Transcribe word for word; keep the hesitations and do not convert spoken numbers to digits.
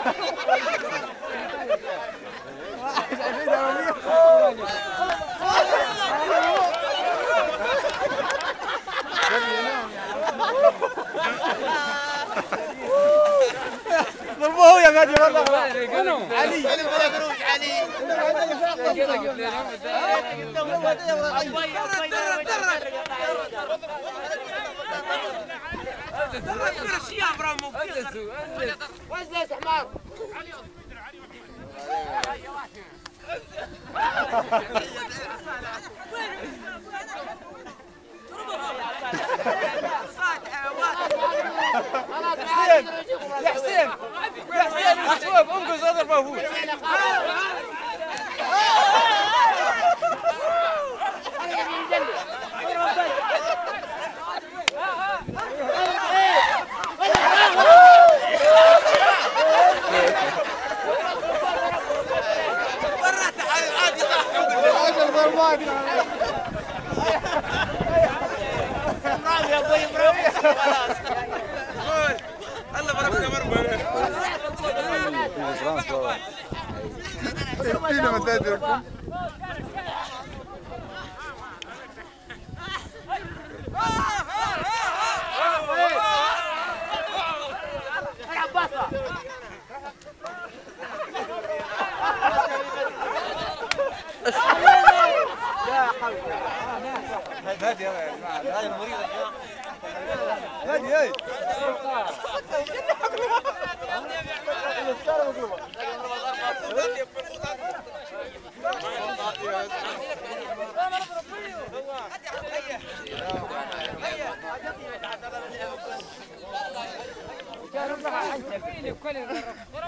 ضربوه يا غادي والله. علي علي ولا قروش علي. وزن حمار. حسين يا حسين يا حسين محسوب انقذ هذا المفوز. يا ابوي برافو خلاص. الله بركة مرمى. فينا ما تدركم. هادي يا جماعه هاي المريضه يا جماعه هادي هاي كان